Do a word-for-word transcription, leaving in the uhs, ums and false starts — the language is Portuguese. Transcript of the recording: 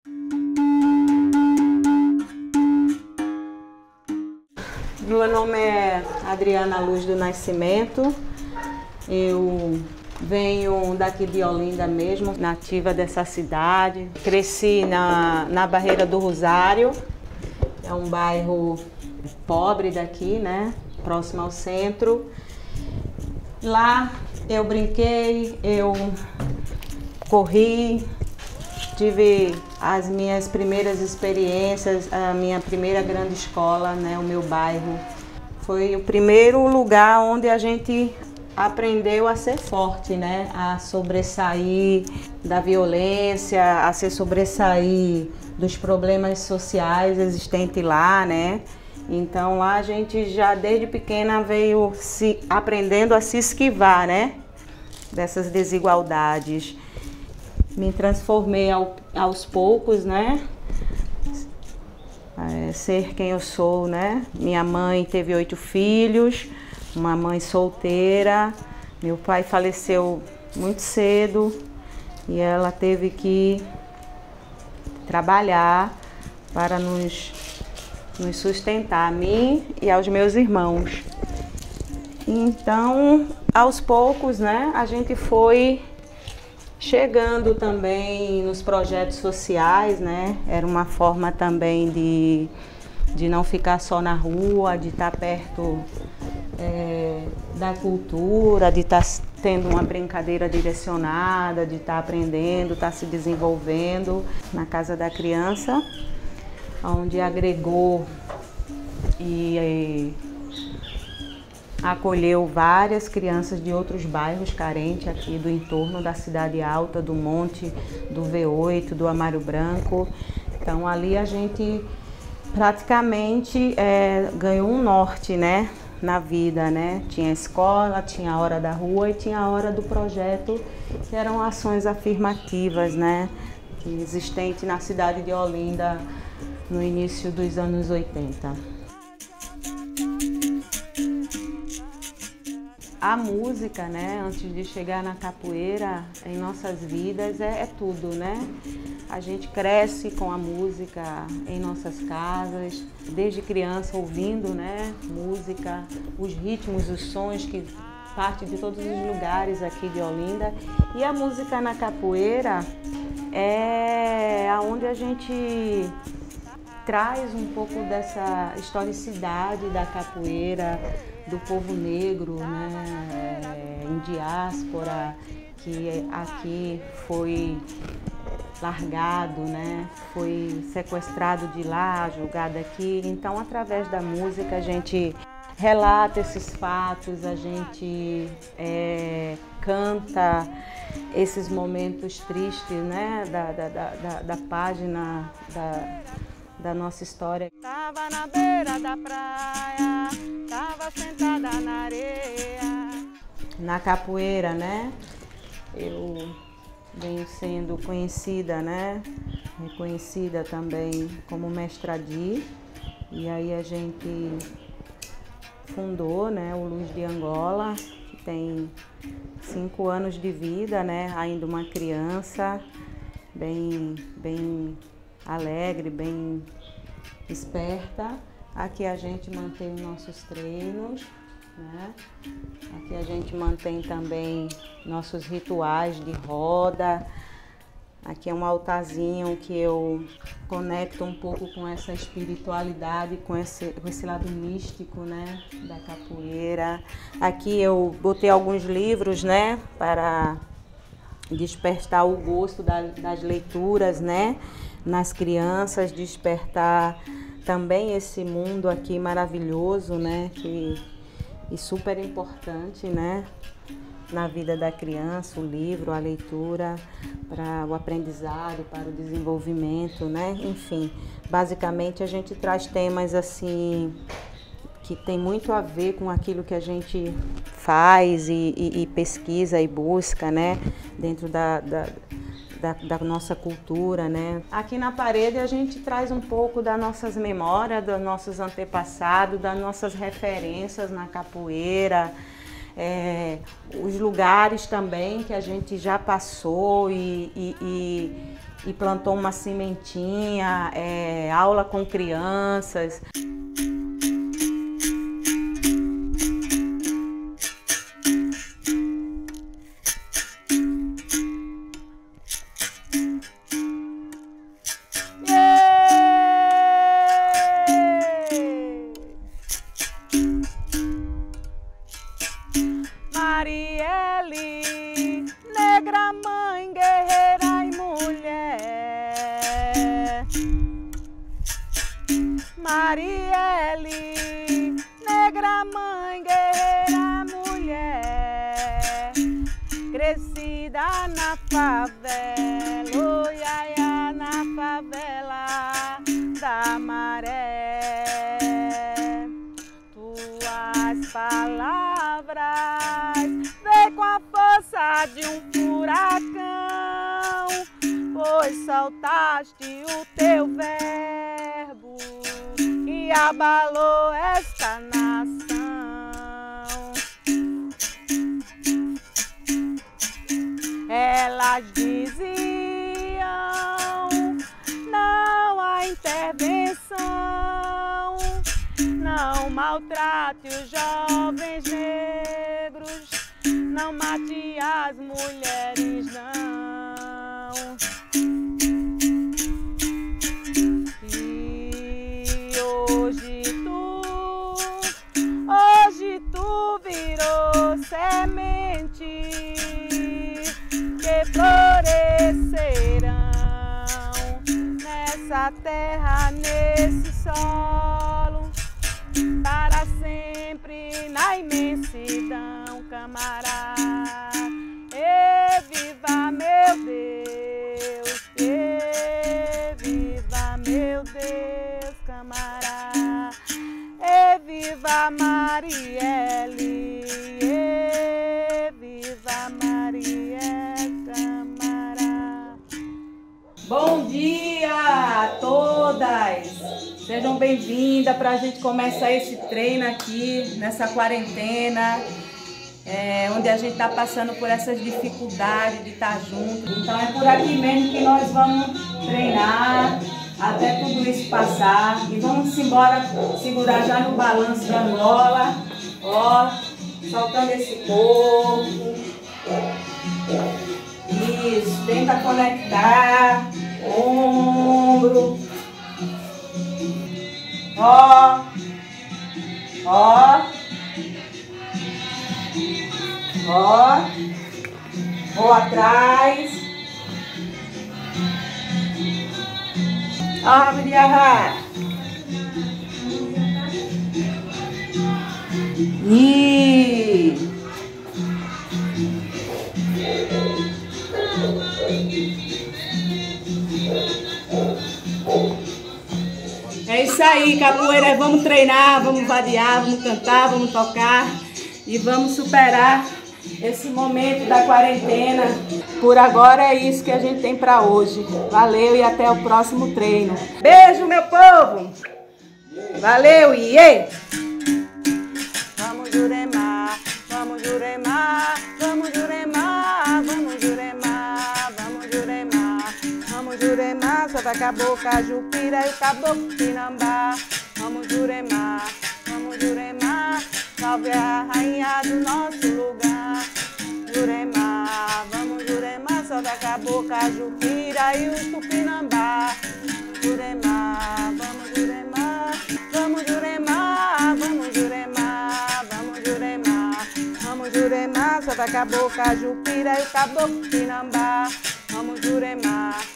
Meu nome é Adriana Luz do Nascimento, eu venho daqui de Olinda mesmo, nativa dessa cidade. Cresci na, na Barreira do Rosário, é um bairro pobre daqui, né? Próximo ao centro. Lá eu brinquei, eu corri, tive as minhas primeiras experiências, a minha primeira grande escola, né, o meu bairro. Foi o primeiro lugar onde a gente aprendeu a ser forte, né, a sobressair da violência, a se sobressair dos problemas sociais existentes lá, né. Então lá a gente já desde pequena veio se aprendendo a se esquivar, né, dessas desigualdades. Me transformei ao, aos poucos, né? É, ser quem eu sou, né? Minha mãe teve oito filhos, uma mãe solteira. Meu pai faleceu muito cedo e ela teve que trabalhar para nos, nos sustentar, a mim e aos meus irmãos. Então, aos poucos, né? A gente foi chegando também nos projetos sociais, né? Era uma forma também de, de não ficar só na rua, de estar perto é, da cultura, de estar tendo uma brincadeira direcionada, de estar aprendendo, estar se desenvolvendo na Casa da Criança, onde agregou e, e acolheu várias crianças de outros bairros carentes aqui do entorno da Cidade Alta, do Monte, do V oito, do Amário Branco. Então ali a gente praticamente é, ganhou um norte, né, na vida, né? Tinha escola, tinha a hora da rua e tinha a hora do projeto, que eram ações afirmativas, né, que existente na cidade de Olinda no início dos anos oitenta. A música, né, antes de chegar na capoeira, em nossas vidas é, é tudo, né? A gente cresce com a música em nossas casas, desde criança ouvindo, né, música, os ritmos, os sons que partem de todos os lugares aqui de Olinda. E a música na capoeira é aonde a gente traz um pouco dessa historicidade da capoeira, do povo negro, né, em diáspora, que aqui foi largado, né, foi sequestrado de lá, julgado aqui. Então, através da música, a gente relata esses fatos, a gente é, canta esses momentos tristes, né, da, da, da, da página da, da nossa história. Tava na beira da praia, tava sentada na areia. Na capoeira, né, eu venho sendo conhecida, né, reconhecida também como Mestra Di. E aí a gente fundou, né, o Luz de Angola, que tem cinco anos de vida, né, ainda uma criança, bem, bem alegre, bem esperta. Aqui a gente mantém os nossos treinos, né? Aqui a gente mantém também nossos rituais de roda. Aqui é um altarzinho que eu conecto um pouco com essa espiritualidade, com esse, com esse lado místico, né, da capoeira. Aqui eu botei alguns livros, né, para despertar o gosto da, das leituras, né, nas crianças, despertar também esse mundo aqui maravilhoso, né, que, e super importante, né, na vida da criança, o livro, a leitura, para o aprendizado, para o desenvolvimento, né, enfim. Basicamente a gente traz temas assim que tem muito a ver com aquilo que a gente faz e, e, e pesquisa e busca, né, dentro da, da Da, da nossa cultura, né? Aqui na parede a gente traz um pouco das nossas memórias, dos nossos antepassados, das nossas referências na capoeira, é, os lugares também que a gente já passou e, e, e, e plantou uma sementinha, é, aula com crianças. Marielle, negra mãe, guerreira e mulher. Marielle, negra mãe, guerreira, mulher. Crescida na favela, oh, iaia, na favela da Maré. Tuas palavras vem com a força de um furacão, pois soltaste o teu verbo e abalou esta nação. Elas diziam, não há intervenção, não maltrate os jovens negros, não mate as mulheres, não. E hoje tu, hoje tu virou semente que florescerão nessa terra, nesse solo, para sempre na imensidão, camará. E viva meu Deus, e viva meu Deus, camará. E viva Marielle, e viva Marielle, camará. Bom dia a todas! Sejam bem-vindas para a gente começar esse treino aqui, nessa quarentena, é, onde a gente está passando por essas dificuldades de estar junto. Então é por aqui mesmo que nós vamos treinar até tudo isso passar. E vamos embora segurar já no balanço da Angola, ó, soltando esse corpo. Isso, tenta conectar, ombro. Ó, ó, ó, vou atrás. Ó, Maria. E é isso aí, capoeira, vamos treinar, vamos variar, vamos cantar, vamos tocar e vamos superar esse momento da quarentena. Por agora é isso que a gente tem para hoje. Valeu e até o próximo treino. Beijo, meu povo! Valeu, iê! Vamos Jurema, vamos Jurema, vamos Jurema, vamos Jurema, vamos Jurema, vamos Jurema, solta a cabocla, Jupira e o caboclo Pinambá. Vamos Jurema, vamos Jurema, salve a rainha do nosso lugar. Jurema, vamos Jurema, solta a cabocla, Jupira e o Tupinambá. Jurema, vamos Jurema, vamos Jurema, vamos Jurema, vamos Jurema, vamos Jurema, solta a cabocla, Jupira e o caboclo Pinambá. Vamos Jurema.